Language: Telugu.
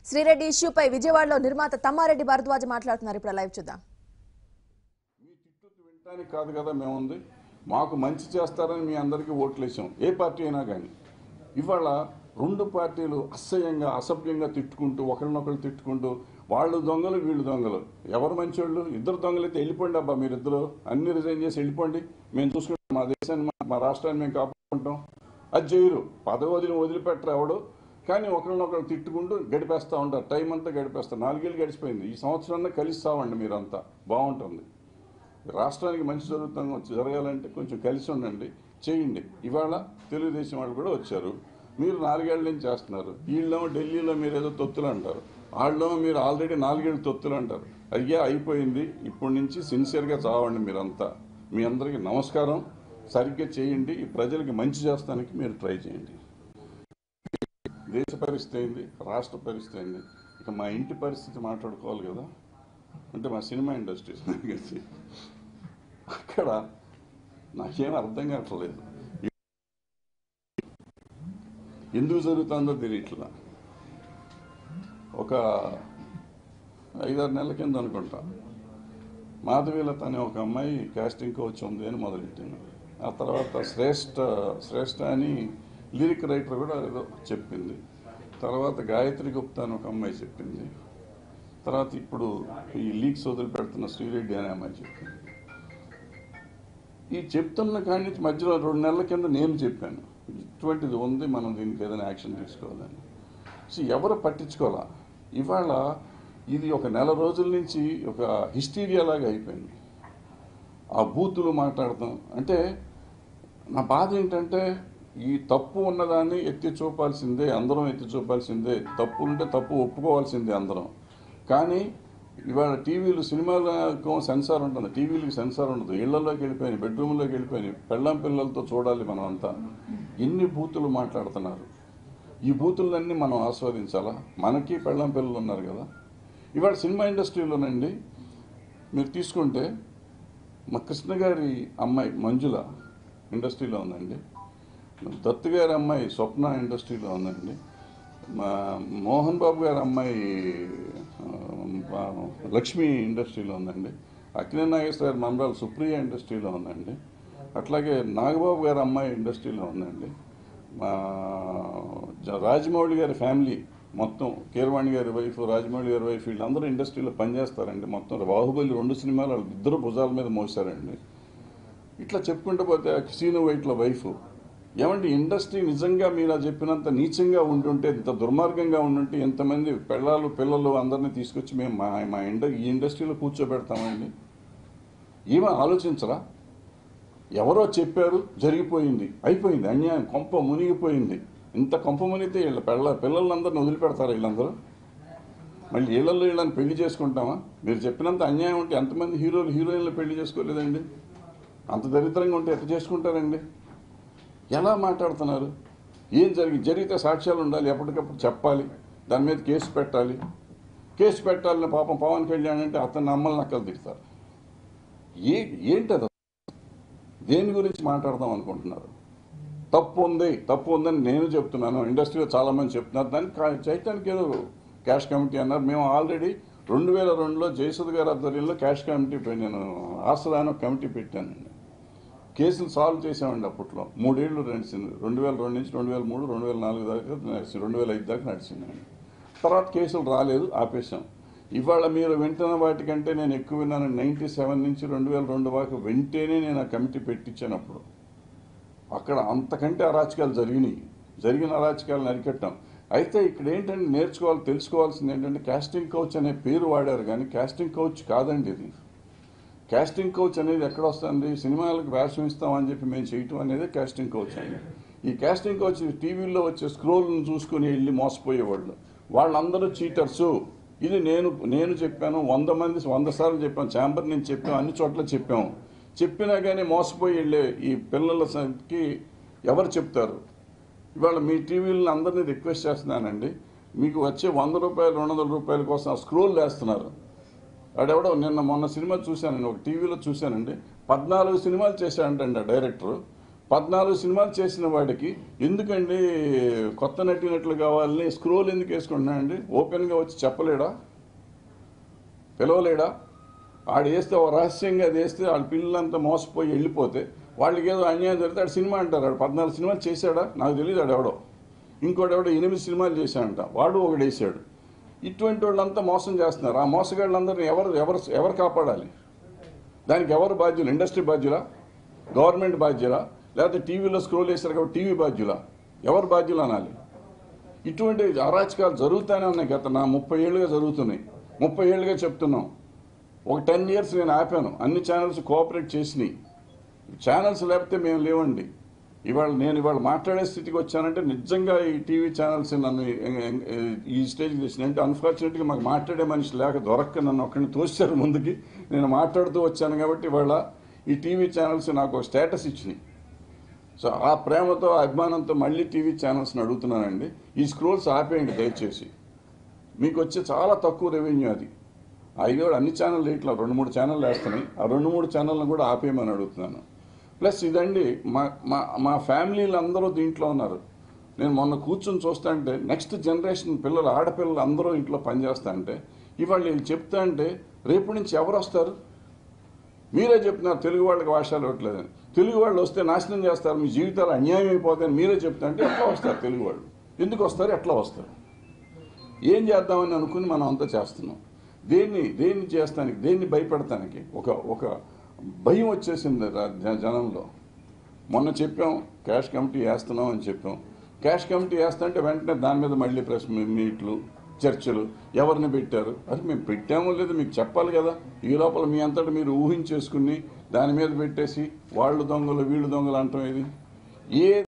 Sri Reddy issue పై విజయవాడలో నిర్మాత Tammareddy Bharadwaja మాట్లాడుతున్నారు. ఇప్పుడు లైవ్ చూద్దాం. మీ తిట్టు వింటానికి కాదు కదా మేముంది, మాకు మంచి చేస్తారని మీ అందరికీ ఓట్లేసాం. ఏ పార్టీ అయినా కానీ ఇవాళ రెండు పార్టీలు అసహ్యంగా అసభ్యంగా తిట్టుకుంటూ ఒకరినొకరు తిట్టుకుంటూ వాళ్ళు దొంగలు వీళ్ళు దొంగలు. ఎవరు మంచోళ్ళు? ఇద్దరు దొంగలైతే వెళ్ళిపోండి అబ్బా, మీరిద్దరు అన్ని రిజైన్ చేసి వెళ్ళిపోండి, మేము చూసుకుంటాం, మా దేశాన్ని మా రాష్ట్రాన్ని మేము కాపాడుకుంటాం. అది చేయరు, పదవి వదిలిపెట్టరు ఎవడు. కానీ ఒకరినొకరు తిట్టుకుంటూ గడిపేస్తూ ఉంటారు, టైం అంతా గడిపేస్తారు. 4 ఏళ్ళు గడిచిపోయింది, ఈ సంవత్సరాన్ని కలిస్తామండి, మీరంతా బాగుంటుంది. రాష్ట్రానికి మంచి జరగాలంటే కొంచెం కలిసి ఉండండి, చేయండి. ఇవాళ తెలుగుదేశం వాళ్ళు కూడా వచ్చారు, మీరు 4 ఏళ్ళ నుంచి చేస్తున్నారు. వీళ్ళేమో ఢిల్లీలో మీరు ఏదో తొత్తులు అంటారు, వాళ్ళేమో మీరు ఆల్రెడీ 4 ఏళ్ళు తొత్తులు అంటారు. అయ్యా అయిపోయింది, ఇప్పటి నుంచి సిన్సియర్గా చావండి మీరంతా. మీ అందరికీ నమస్కారం, సరిగ్గా చేయండి, ఈ ప్రజలకి మంచి చేస్తానికి మీరు ట్రై చేయండి. దేశ పరిస్థితి అయింది, రాష్ట్ర పరిస్థితి అయింది, ఇక మా ఇంటి పరిస్థితి మాట్లాడుకోవాలి కదా. అంటే మా సినిమా ఇండస్ట్రీ సంగతి అక్కడ నాకేం అర్థం కావట్లేదు, ఎందుకు జరుగుతుందో తెలియట్లా. ఒక 5-6 నెలల కింద అనుకుంటా మాధవీలత అనే ఒక అమ్మాయి కాస్టింగ్ కోచ్ ఉంది అని మొదలెట్టింది. ఆ తర్వాత శ్రేష్ఠ అని లిరిక్ రైటర్ కూడా ఏదో చెప్పింది. తర్వాత గాయత్రి గుప్తా అని ఒక అమ్మాయి చెప్పింది. తర్వాత ఇప్పుడు ఈ లీక్స్ వదిలిపెడుతున్న శ్రీ రెడ్డి అనే అమ్మాయి చెప్పింది. ఈ చెప్తున్న కాడి నుంచి మధ్యలో 2 నెలల కింద నేను చెప్పాను, ఇటువంటిది ఉంది, మనం దీనికి ఏదైనా యాక్షన్ తీసుకోవాలని. సో ఎవరు పట్టించుకోవాలా. ఇవాళ ఇది ఒక నెల రోజుల నుంచి ఒక హిస్టీరియా లాగా అయిపోయింది. ఆ బూతులు మాట్లాడతాం అంటే నా బాధ ఏంటంటే, ఈ తప్పు ఉన్నదాన్ని ఎత్తి చూపాల్సిందే, అందరం ఎత్తి చూపాల్సిందే. తప్పు ఉంటే తప్పు ఒప్పుకోవాల్సిందే అందరం. కానీ ఇవాళ టీవీలు, సినిమాలకు సెన్సార్ ఉంటుంది, టీవీలకు సెన్సార్ ఉండదు. ఇళ్లలోకి వెళ్ళిపోయినాయి, బెడ్రూమ్లోకి వెళ్ళిపోయినాయి, పెళ్ళాం పిల్లలతో చూడాలి మనం అంతా. ఎన్ని బూతులు మాట్లాడుతున్నారు. ఈ బూతులన్నీ మనం ఆస్వాదించాలా? మనకి పెళ్ళాం పిల్లలు ఉన్నారు కదా. ఇవాళ సినిమా ఇండస్ట్రీలోనండి మీరు తీసుకుంటే మా కృష్ణ గారి అమ్మాయి మంజుల ఇండస్ట్రీలో ఉందండి, దత్తు గారి అమ్మాయి స్వప్న ఇండస్ట్రీలో ఉందండి, మా మోహన్ బాబు గారి అమ్మాయి లక్ష్మి ఇండస్ట్రీలో ఉందండి, అక్కినే నాగేశ్వర గారి మనవరాలు సుప్రియ ఇండస్ట్రీలో ఉందండి, అట్లాగే నాగబాబు గారి అమ్మాయి ఇండస్ట్రీలో ఉందండి, మా రాజమౌళి గారి ఫ్యామిలీ మొత్తం, కీరవాణి గారి వైఫ్, రాజమౌళి గారి వైఫ్, వీళ్ళందరూ ఇండస్ట్రీలో పనిచేస్తారండి. మొత్తం బాహుబలి 2 సినిమాలు వాళ్ళు ఇద్దరు భుజాల మీద మోసారండి. ఇట్లా చెప్పుకుంటూ పోతే సీను వైట్ల వైఫ్. ఏమంటే ఇండస్ట్రీ నిజంగా మీరు చెప్పినంత నీచంగా ఉంటుంటే, ఇంత దుర్మార్గంగా ఉంటుంటే, ఎంతమంది పిల్లలు అందరినీ తీసుకొచ్చి మేము ఈ ఇండస్ట్రీలో కూర్చోబెడతామండి? ఏమో ఆలోచించరా? ఎవరో చెప్పారు, జరిగిపోయింది, అయిపోయింది, అన్యాయం, కొంప మునిగిపోయింది. ఇంత కొంప మునిగితే వీళ్ళ పిల్లలందరినీ వదిలిపెడతారా? వీళ్ళందరూ మళ్ళీ వీళ్ళని పెళ్లి చేసుకుంటామా? మీరు చెప్పినంత అన్యాయం ఉంటే ఎంతమంది హీరోయిన్లు పెళ్లి చేసుకోలేదండి? అంత దరిద్రంగా ఉంటే ఎట్లా చేసుకుంటారండి? ఎలా మాట్లాడుతున్నారు? ఏం జరిగితే సాక్ష్యాలు ఉండాలి, ఎప్పటికప్పుడు చెప్పాలి, దాని మీద కేసు పెట్టాలని పాపం పవన్ కళ్యాణ్ అంటే అతన్ని అమ్మల్ని నక్కలు తిడతారు. ఏంటది? దేని గురించి మాట్లాడదాం అనుకుంటున్నారు? తప్పు ఉందని నేను చెప్తున్నాను, ఇండస్ట్రీలో చాలామంది చెప్తున్నారు. దానికి చేయటానికి ఏదో క్యాష్ కమిటీ అన్నారు. మేము ఆల్రెడీ 2002లో జయసుధ గారి ఆధ్వర్యంలో క్యాష్ కమిటీ, నేను ఆసరా అని ఒక కమిటీ పెట్టానండి. కేసులు సాల్వ్ చేసామండి. అప్పట్లో 3 ఏళ్ళు నడిచింది. 2002 నుంచి 2003, 2004 దాకా నడిచింది, 2005 దాకా నడిచిందండి. తర్వాత కేసులు రాలేదు, ఆపేశాం. ఇవాళ మీరు వింటున్న వాటికంటే నేను ఎక్కువ విన్నాను. 97 నుంచి 2002 వరకు వెంటనే నేను ఆ కమిటీ పెట్టించానప్పుడు. అక్కడ అంతకంటే అరాచకాలు జరిగిన అరాచకాలను అరికట్టాం. అయితే ఇక్కడ ఏంటంటే తెలుసుకోవాల్సింది ఏంటంటే, కాస్టింగ్ కౌచ్ అనే పేరు వాడారు కానీ కాస్టింగ్ కౌచ్ కాదండి ఇది. కాస్టింగ్ కౌచ్ అనేది ఎక్కడ వస్తుంది? సినిమాలకు వేషం ఇస్తామని చెప్పి మేము చేయటం అనేది కాస్టింగ్ కౌచ్ అండి. ఈ కాస్టింగ్ కౌచ్ టీవీల్లో వచ్చే స్క్రోల్ను చూసుకుని వెళ్ళి మోసపోయేవాళ్ళు, వాళ్ళందరూ చీటర్సు. ఇది నేను చెప్పాను, 100 సార్లు చెప్పాను, ఛాంబర్ నుంచి చెప్పాము, అన్ని చోట్ల చెప్పినా కానీ మోసపోయి వెళ్ళే ఈ పిల్లలకి ఎవరు చెప్తారు? ఇవాళ మీ టీవీలను అందరినీ రిక్వెస్ట్ చేస్తున్నానండి, మీకు వచ్చే 100 రూపాయలు 200 రూపాయల కోసం ఆ స్క్రోల్ వేస్తున్నారు. వాడెవడో మొన్న సినిమా చూశానండి, ఒక టీవీలో చూశానండి, 14 సినిమాలు చేశాడంటండి ఆ డైరెక్టరు. 14 సినిమాలు చేసిన వాడికి ఎందుకండి కొత్త నటినట్లు కావాలని స్క్రోల్ ఎందుకు వేసుకుంటున్నాడండి? ఓపెన్గా వచ్చి చెప్పలేడా, పిలవలేడా? ఆడు వేస్తే ఒక రహస్యంగా అది వేస్తే వాళ్ళ పిల్లలంతా మోసపోయి వెళ్ళిపోతే వాళ్ళకి ఏదో అన్యాయం జరిగితే ఆడు సినిమా అంటారు. ఆడు 14 సినిమాలు చేశాడా? నాకు తెలియదు. ఆడు ఎవడో ఇంకోటి ఎవడో 8 సినిమాలు చేశాడంట, వాడు ఒకటి వేసాడు. ఇటువంటి వాళ్ళంతా మోసం చేస్తున్నారు. ఆ మోసగాళ్ళందరినీ ఎవరు కాపాడాలి? దానికి ఎవరు బాధ్యులు? ఇండస్ట్రీ బాధ్యులా, గవర్నమెంట్ బాధ్యులా, లేకపోతే టీవీలో స్క్రోల్ చేశారు కాబట్టి టీవీ బాధ్యులా? ఎవరు బాధ్యులు అనాలి? ఇటువంటి అరాచకాలు జరుగుతూనే ఉన్నాయి. గత 30 ఏళ్ళుగా జరుగుతున్నాయి. 30 ఏళ్ళుగా చెప్తున్నాం. ఒక 10 ఇయర్స్ నేను ఆపాను. అన్ని ఛానల్స్ కోఆపరేట్ చేసినాయి. ఛానల్స్ లేకపోతే మేము లేవండి. నేను ఇవాళ మాట్లాడే స్థితికి వచ్చానంటే నిజంగా ఈ టీవీ ఛానల్స్ నన్ను ఈ స్టేజ్కి తెచ్చినాయి. అంటే అన్ఫార్చునేట్గా మాకు మాట్లాడే మనిషి లేక దొరక్క నన్ను ఒక్కడిని తోసారు ముందుకి. నేను మాట్లాడుతూ వచ్చాను కాబట్టి ఇవాళ ఈ టీవీ ఛానల్స్ నాకు ఒక స్టేటస్ ఇచ్చినాయి. సో ఆ ప్రేమతో అభిమానంతో మళ్ళీ టీవీ ఛానల్స్ని అడుగుతున్నానండి, ఈ స్క్రోల్స్ ఆపేయండి దయచేసి. మీకు వచ్చే చాలా తక్కువ రెవెన్యూ అది. అవి అన్ని ఛానళ్ళు ఇట్లా 2-3 ఛానళ్ళు వేస్తున్నాయి. ఆ 2-3 ఛానళ్ళను కూడా ఆపేయమని అడుగుతున్నాను. ప్లస్ ఇదండి మా ఫ్యామిలీలు అందరూ దీంట్లో ఉన్నారు. నేను మొన్న కూర్చొని చూస్తా అంటే నెక్స్ట్ జనరేషన్ పిల్లలు, ఆడపిల్లలు అందరూ ఇంట్లో పనిచేస్తా అంటే ఇవాళ వీళ్ళు చెప్తా అంటే రేపు నుంచి ఎవరు వస్తారు? మీరే చెప్తున్నారు తెలుగు వాళ్ళకి భాషలు ఇవ్వట్లేదని. తెలుగు వాళ్ళు వస్తే నాశనం చేస్తారు, మీ జీవితాలు అన్యాయం అయిపోతాయని మీరే చెప్తా అంటే ఎట్లా వస్తారు తెలుగు వాళ్ళు? ఎందుకు వస్తారు? ఎట్లా వస్తారు? ఏం చేద్దామని అనుకుని మనం అంతా చేస్తున్నాం. దేన్ని చేస్తానికి, దేన్ని భయపెడతానికి ఒక భయం వచ్చేసింది జనంలో. మొన్న చెప్పాం క్యాష్ కమిటీ వేస్తున్నాం అని చెప్పాం. క్యాష్ కమిటీ వేస్తుంటే వెంటనే దాని మీద మళ్ళీ ప్రెస్ మీట్లు, చర్చలు. ఎవరిని పెట్టారు? అది మేము పెట్టామో లేదో మీకు చెప్పాలి కదా. ఈ లోపల మీ అంతటా మీరు ఊహించేసుకుని దాని మీద పెట్టేసి వాళ్ళు దొంగలు వీళ్ళు దొంగలు అంటాం. ఇది ఏ